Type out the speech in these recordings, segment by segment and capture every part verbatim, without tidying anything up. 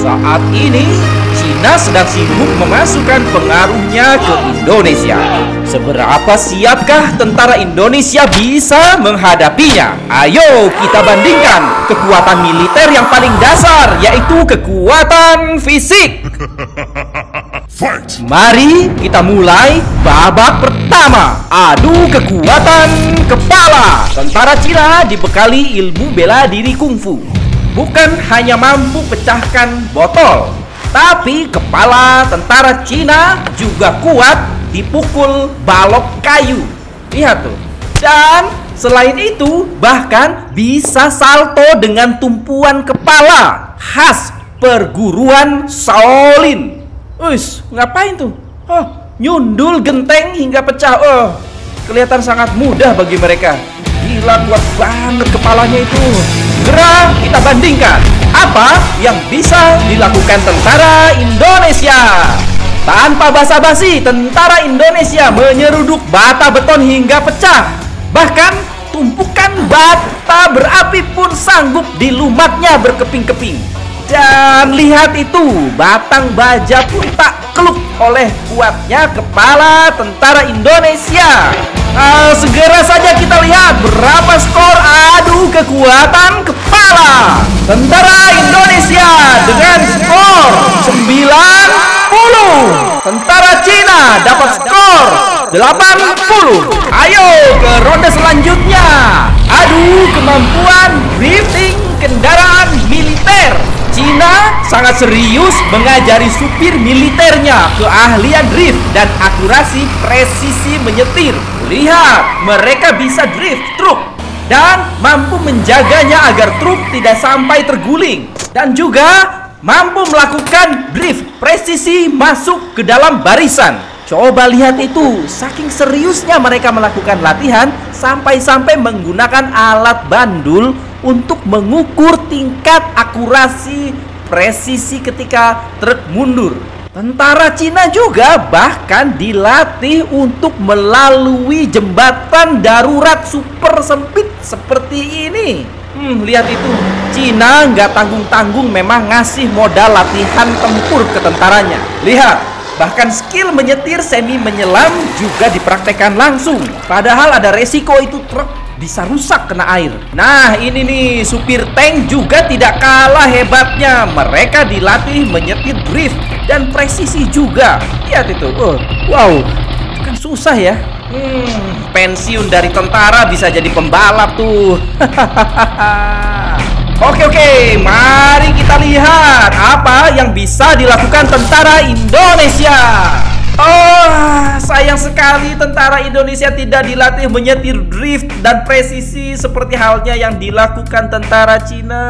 Saat ini, Cina sedang sibuk memasukkan pengaruhnya ke Indonesia. Seberapa siapkah tentara Indonesia bisa menghadapinya? Ayo kita bandingkan kekuatan militer yang paling dasar, yaitu kekuatan fisik. Mari kita mulai babak pertama. Adu kekuatan kepala. Tentara Cina dibekali ilmu bela diri kungfu. Bukan hanya mampu pecahkan botol, tapi kepala tentara Cina juga kuat dipukul balok kayu. Lihat tuh. Dan selain itu, bahkan bisa salto dengan tumpuan kepala khas perguruan Shaolin. Uish, ngapain tuh? Oh, nyundul genteng hingga pecah. Oh, kelihatan sangat mudah bagi mereka. Gila, kuat banget kepalanya itu. Segera kita bandingkan apa yang bisa dilakukan tentara Indonesia. Tanpa basa-basi, tentara Indonesia menyeruduk bata beton hingga pecah. Bahkan tumpukan bata berapi pun sanggup dilumatnya berkeping-keping. Dan lihat itu, batang baja pun tak keluk oleh kuatnya kepala tentara Indonesia. Uh, segera saja kita lihat berapa skor adu kekuatan kepala. Tentara Indonesia dengan skor sembilan puluh. Tentara Cina dapat skor delapan puluh. Ayo ke ronde selanjutnya. Adu kemampuan drifting kendaraan militer. Cina sangat serius mengajari supir militernya keahlian drift dan akurasi presisi menyetir. Lihat, mereka bisa drift truk dan mampu menjaganya agar truk tidak sampai terguling. Dan juga mampu melakukan drift presisi masuk ke dalam barisan. Coba lihat itu, saking seriusnya mereka melakukan latihan sampai-sampai menggunakan alat bandul untuk mengukur tingkat akurasi presisi ketika truk mundur. Tentara Cina juga bahkan dilatih untuk melalui jembatan darurat super sempit seperti ini. Hmm, lihat itu, Cina nggak tanggung-tanggung memang ngasih modal latihan tempur ke tentaranya. Lihat, bahkan skill menyetir semi menyelam juga dipraktekkan langsung. Padahal ada resiko itu truk bisa rusak kena air. Nah, ini nih, supir tank juga tidak kalah hebatnya. Mereka dilatih menyetir drift dan presisi juga. Lihat itu. Oh, wow, itu kan susah ya. Hmm, pensiun dari tentara bisa jadi pembalap tuh. Oke oke, mari kita lihat apa yang bisa dilakukan tentara Indonesia. Oh, sayang sekali tentara Indonesia tidak dilatih menyetir drift dan presisi seperti halnya yang dilakukan tentara Cina.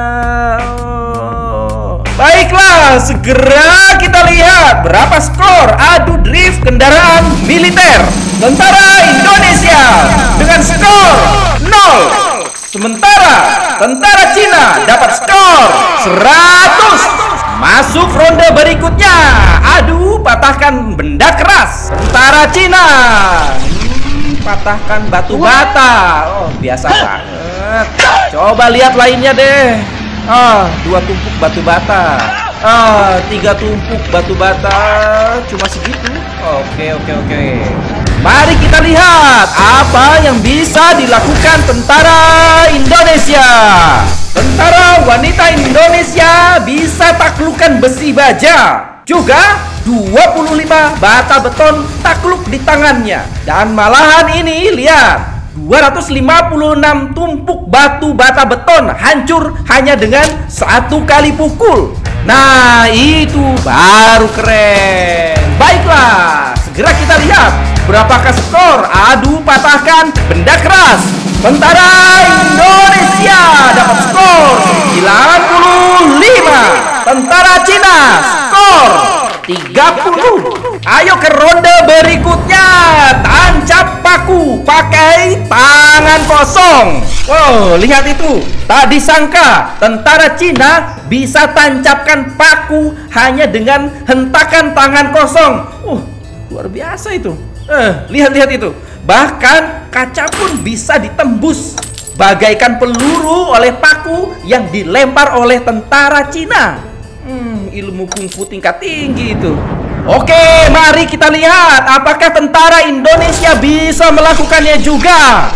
Oh. Baiklah, segera kita lihat berapa skor adu drift kendaraan militer. Tentara Indonesia dengan skor nol. Sementara tentara Cina dapat skor seratus. Masuk ronde berikutnya. Adu patahkan benda keras. Tentara Cina hmm, patahkan batu bata. Oh, biasa banget. Coba lihat lainnya deh. Ah, dua tumpuk batu bata. Ah, tiga tumpuk batu bata. Cuma segitu. Oke, oke, oke. Mari kita lihat apa yang bisa dilakukan tentara Indonesia. Tentara wanita Indonesia bisa taklukkan besi baja. Juga dua puluh lima bata beton takluk di tangannya. Dan malahan ini, lihat, dua ratus lima puluh enam tumpuk batu bata beton hancur hanya dengan satu kali pukul. Nah, itu baru keren. Baiklah, segera kita lihat berapakah skor adu patahkan benda keras. Tentara Indonesia dapat skor sembilan puluh lima. Tentara Cina skor tiga puluh. Ayo ke ronde berikutnya. Tancap paku pakai tangan kosong. Oh, lihat itu. Tak disangka tentara Cina bisa tancapkan paku hanya dengan hentakan tangan kosong. Uh, luar biasa itu. Eh, lihat-lihat itu. Bahkan kaca pun bisa ditembus bagaikan peluru oleh paku yang dilempar oleh tentara Cina. Hmm, ilmu kungfu tingkat tinggi itu. Oke, mari kita lihat apakah tentara Indonesia bisa melakukannya juga.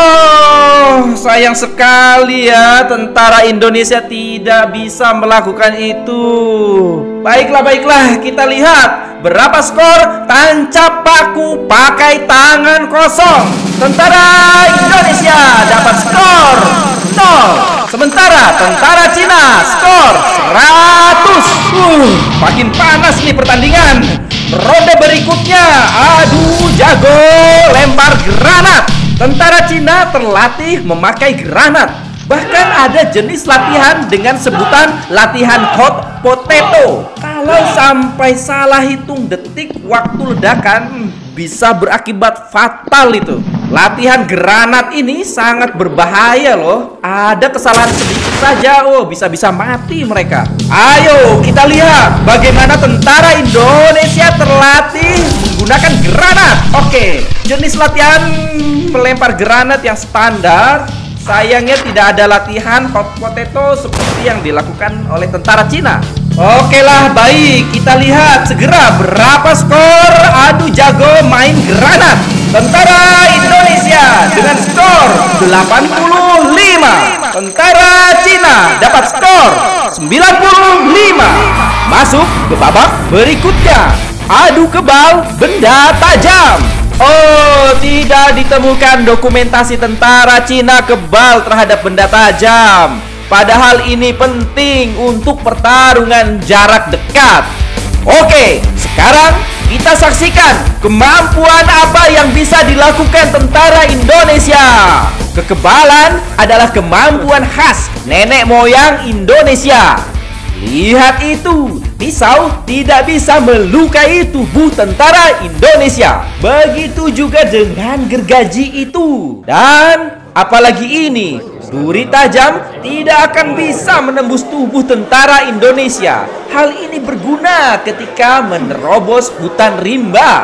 Oh, sayang sekali ya, tentara Indonesia tidak bisa melakukan itu. Baiklah, baiklah, kita lihat berapa skor tancap paku pakai tangan kosong. Tentara Indonesia dapat skor nol. Sementara tentara Cina skor seratus. Uh, makin panas nih pertandingan. Ronde berikutnya, adu jago lempar granat. Tentara Cina terlatih memakai granat. Bahkan ada jenis latihan dengan sebutan latihan hot potato. Kalau sampai salah hitung detik waktu ledakan, bisa berakibat fatal itu. Latihan granat ini sangat berbahaya loh. Ada kesalahan sedikit saja, oh bisa-bisa mati mereka. Ayo kita lihat bagaimana tentara Indonesia terlatih menggunakan granat. Oke, jenis latihan melempar granat yang standar. Sayangnya tidak ada latihan hot potato seperti yang dilakukan oleh tentara Cina. Oke lah, baik, kita lihat segera berapa skor adu jago main granat. Tentara Indonesia dengan skor delapan puluh lima. Tentara Cina dapat skor sembilan puluh lima. Masuk ke babak berikutnya, adu kebal benda tajam. Oh, tidak ditemukan dokumentasi tentara Cina kebal terhadap benda tajam. Padahal ini penting untuk pertarungan jarak dekat. Oke, sekarang kita saksikan kemampuan apa yang bisa dilakukan tentara Indonesia. Kekebalan adalah kemampuan khas nenek moyang Indonesia. Lihat itu, pisau tidak bisa melukai tubuh tentara Indonesia. Begitu juga dengan gergaji itu. Dan apalagi ini, duri tajam tidak akan bisa menembus tubuh tentara Indonesia. Hal ini berguna ketika menerobos hutan rimba.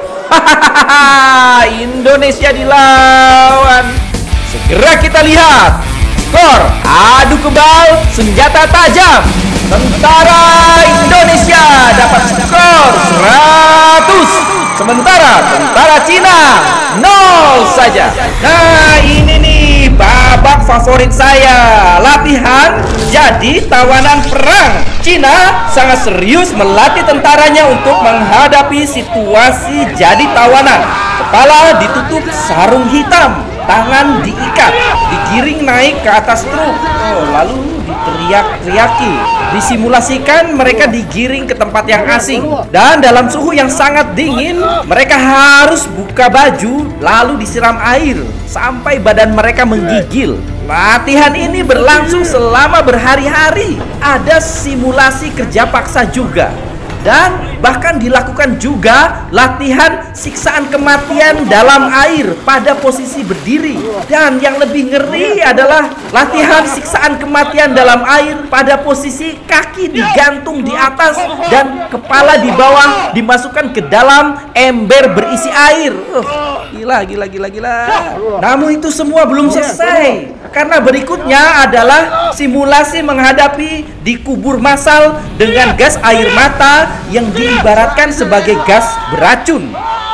Hahaha, Indonesia dilawan. Segera kita lihat skor adu kebal senjata tajam. Tentara Indonesia dapat skor seratus. Sementara tentara Cina nol saja. Nah, ini nih babak favorit saya. Latihan jadi tawanan perang. Cina sangat serius melatih tentaranya untuk menghadapi situasi jadi tawanan. Kepala ditutup sarung hitam, tangan diikat, digiring naik ke atas truk. Oh, lalu diteriak-teriaki. Disimulasikan mereka digiring ke tempat yang asing. Dan dalam suhu yang sangat dingin, mereka harus buka baju lalu disiram air sampai badan mereka menggigil. Latihan ini berlangsung selama berhari-hari. Ada simulasi kerja paksa juga. Dan bahkan dilakukan juga latihan siksaan kematian dalam air pada posisi berdiri. Dan yang lebih ngeri adalah latihan siksaan kematian dalam air pada posisi kaki digantung di atas dan kepala di bawah dimasukkan ke dalam ember berisi air. uh, Gila, gila, gila, gila. Namun itu semua belum selesai, karena berikutnya adalah simulasi menghadapi dikubur massal dengan gas air mata yang diibaratkan sebagai gas beracun.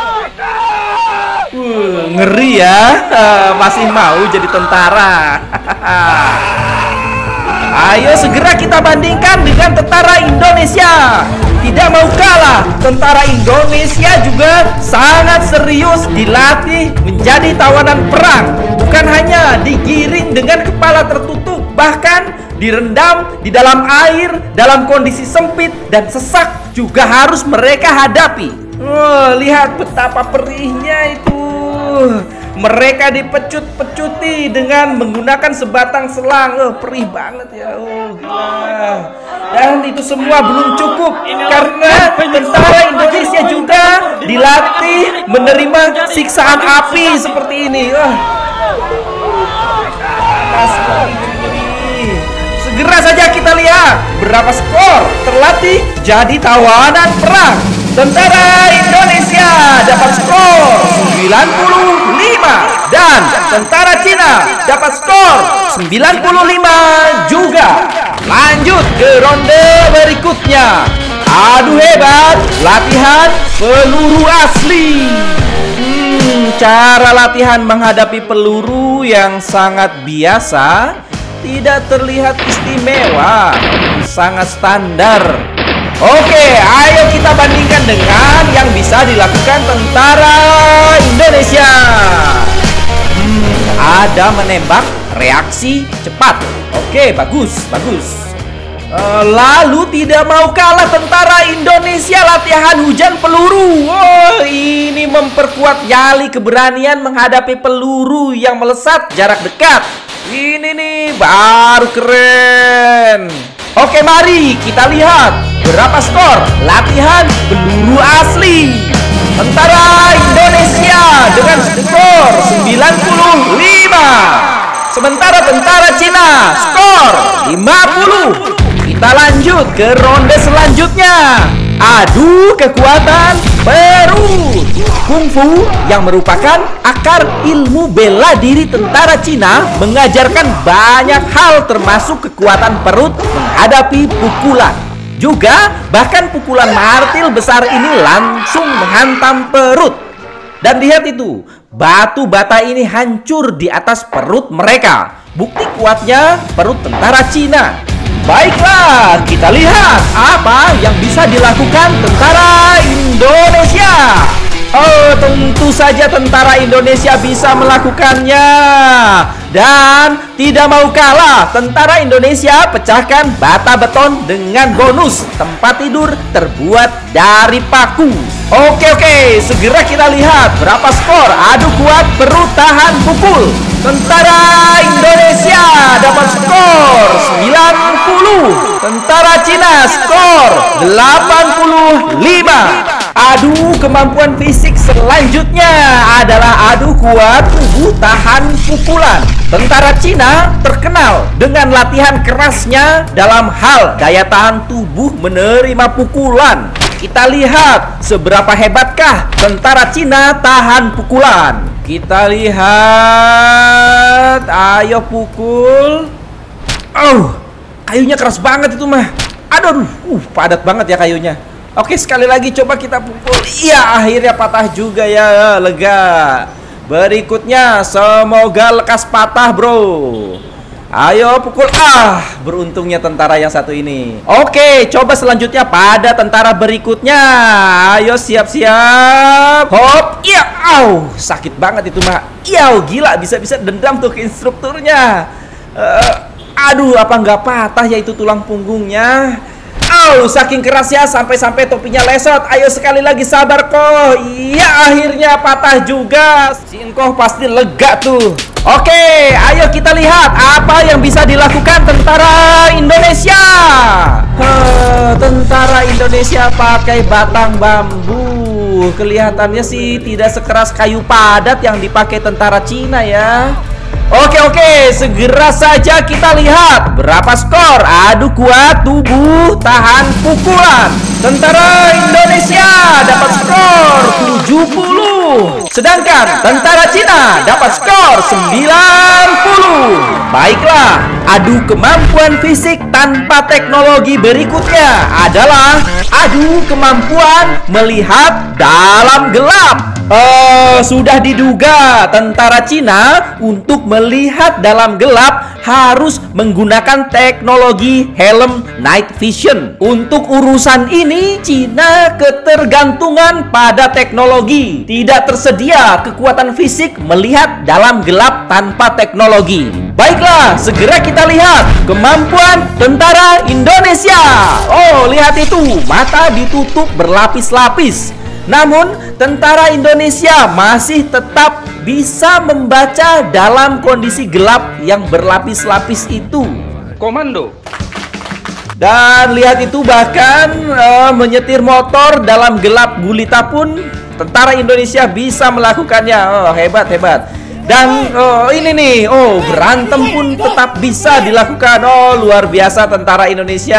Uh, ngeri ya, uh, masih mau jadi tentara. Ayo segera kita bandingkan dengan tentara Indonesia. Tidak mau kalah, tentara Indonesia juga sangat serius dilatih menjadi tawanan perang. Bukan hanya digiring dengan kepala tertutup, bahkan direndam di dalam air dalam kondisi sempit dan sesak juga harus mereka hadapi. Oh, lihat betapa perihnya itu. Mereka dipecut-pecuti dengan menggunakan sebatang selang. Oh, perih banget ya. Oh, gila. Dan itu semua belum cukup, karena tentara Indonesia juga dilatih menerima siksaan api seperti ini. Oh. Segera saja kita lihat berapa skor terlatih jadi tawanan perang. Tentara Indonesia dapat skor sembilan puluh lima dan tentara Cina dapat skor sembilan puluh lima juga. Lanjut ke ronde berikutnya. Adu hebat, latihan peluru asli. Hmm, cara latihan menghadapi peluru yang sangat biasa, tidak terlihat istimewa, sangat standar. Oke, ayo kita bandingkan dengan yang bisa dilakukan tentara Indonesia. Hmm, ada menembak, reaksi cepat. Oke, bagus, bagus. Lalu tidak mau kalah tentara Indonesia latihan hujan peluru. Oh, ini memperkuat nyali keberanian menghadapi peluru yang melesat jarak dekat. Ini nih baru keren. Oke, mari kita lihat berapa skor latihan peluru asli tentara Indonesia dengan skor sembilan puluh lima. Sementara tentara Cina skor lima puluh. Kita lanjut ke ronde selanjutnya. Adu kekuatan perut. Kungfu yang merupakan akar ilmu bela diri tentara Cina mengajarkan banyak hal termasuk kekuatan perut menghadapi pukulan. Juga bahkan pukulan martil besar ini langsung menghantam perut. Dan lihat itu, batu bata ini hancur di atas perut mereka. Bukti kuatnya perut tentara Cina. Baiklah, kita lihat apa yang bisa dilakukan tentara Indonesia. Oh, tentu saja tentara Indonesia bisa melakukannya. Dan tidak mau kalah, tentara Indonesia pecahkan bata beton dengan bonus tempat tidur terbuat dari paku. Oke, oke, segera kita lihat berapa skor adu kuat perut tahan pukul. Tentara Indonesia dapat skor sembilan puluh. Tentara Cina skor delapan puluh lima. Adu kemampuan fisik selanjutnya adalah adu kuat tubuh tahan pukulan. Tentara Cina terkenal dengan latihan kerasnya dalam hal daya tahan tubuh menerima pukulan. Kita lihat seberapa hebatkah tentara Cina tahan pukulan. Kita lihat, ayo pukul. Oh, kayunya keras banget itu mah. Aduh, uh, padat banget ya kayunya. Oke, sekali lagi coba kita pukul. Iya, akhirnya patah juga ya, lega. Berikutnya, semoga lekas patah, bro. Ayo pukul. Ah, beruntungnya tentara yang satu ini. Oke, coba selanjutnya pada tentara berikutnya. Ayo siap-siap. Hop. Iya, au, sakit banget itu mah. Iya, gila, bisa-bisa dendam tuh ke instrukturnya. uh, Aduh, apa nggak patah ya itu tulang punggungnya. Au, saking kerasnya sampai-sampai topinya lesot. Ayo sekali lagi, sabar kok. Iya, akhirnya patah juga. Si engkoh pasti lega tuh. Oke, ayo kita lihat apa yang bisa dilakukan tentara Indonesia. Huh, tentara Indonesia pakai batang bambu. Kelihatannya sih tidak sekeras kayu padat yang dipakai tentara Cina ya. Oke, oke, segera saja kita lihat berapa skor adu kuat tubuh tahan pukulan. Tentara Indonesia dapat skor tujuh puluh, sedangkan tentara Cina dapat skor sembilan puluh. Baiklah, adu kemampuan fisik tanpa teknologi berikutnya adalah adu kemampuan melihat dalam gelap. Uh, sudah diduga tentara Cina untuk melihat dalam gelap harus menggunakan teknologi helm night vision. Untuk urusan ini, Cina ketergantungan pada teknologi. Tidak tersedia kekuatan fisik melihat dalam gelap tanpa teknologi. Baiklah, segera kita lihat kemampuan tentara Indonesia. Oh, lihat itu, mata ditutup berlapis-lapis. Namun, tentara Indonesia masih tetap bisa membaca dalam kondisi gelap yang berlapis-lapis itu. Komando. Dan lihat itu, bahkan uh, menyetir motor dalam gelap gulita pun tentara Indonesia bisa melakukannya. Oh, hebat, hebat. Dan oh, ini nih, oh berantem pun tetap bisa dilakukan. Oh luar biasa tentara Indonesia.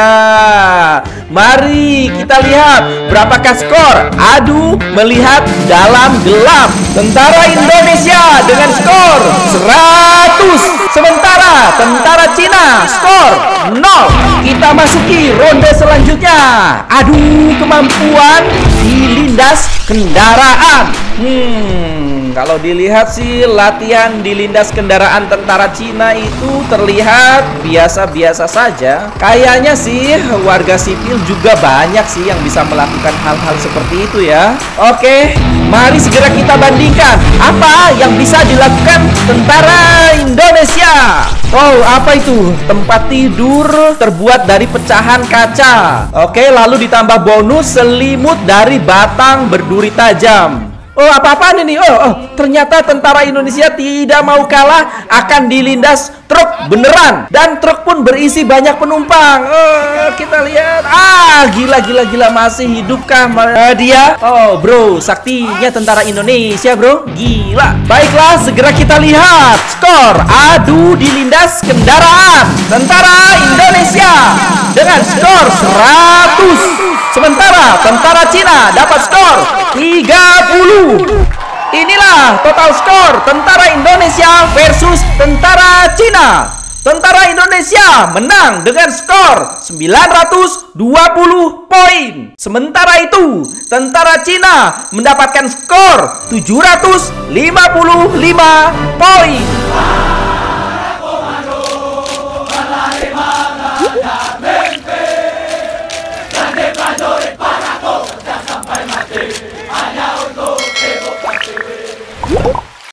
Mari kita lihat berapakah skor adu melihat dalam gelap. Tentara Indonesia dengan skor seratus. Sementara tentara Cina skor nol. Kita masuki ronde selanjutnya. Adu kemampuan dilindas kendaraan. Hmm, kalau dilihat sih latihan dilindas kendaraan tentara Cina itu terlihat biasa-biasa saja. Kayaknya sih warga sipil juga banyak sih yang bisa melakukan hal-hal seperti itu ya. Oke, mari segera kita bandingkan apa yang bisa dilakukan tentara Indonesia. Oh, apa itu? Tempat tidur terbuat dari pecahan kaca. Oke, lalu ditambah bonus selimut dari batang berduri tajam. Oh, apa-apaan ini? Oh, oh, ternyata tentara Indonesia tidak mau kalah, akan dilindas truk beneran. Dan truk pun berisi banyak penumpang. Oh, kita lihat. Ah, gila, gila, gila. Masih hidupkah uh, dia? Oh, bro, saktinya tentara Indonesia, bro. Gila. Baiklah, segera kita lihat skor adu dilindas kendaraan tentara Indonesia dengan skor seratus. Sementara tentara Cina dapat skor tiga puluh. Inilah total skor tentara Indonesia versus tentara Cina. Tentara Indonesia menang dengan skor sembilan ratus dua puluh poin. Sementara itu, tentara Cina mendapatkan skor tujuh ratus lima puluh lima poin.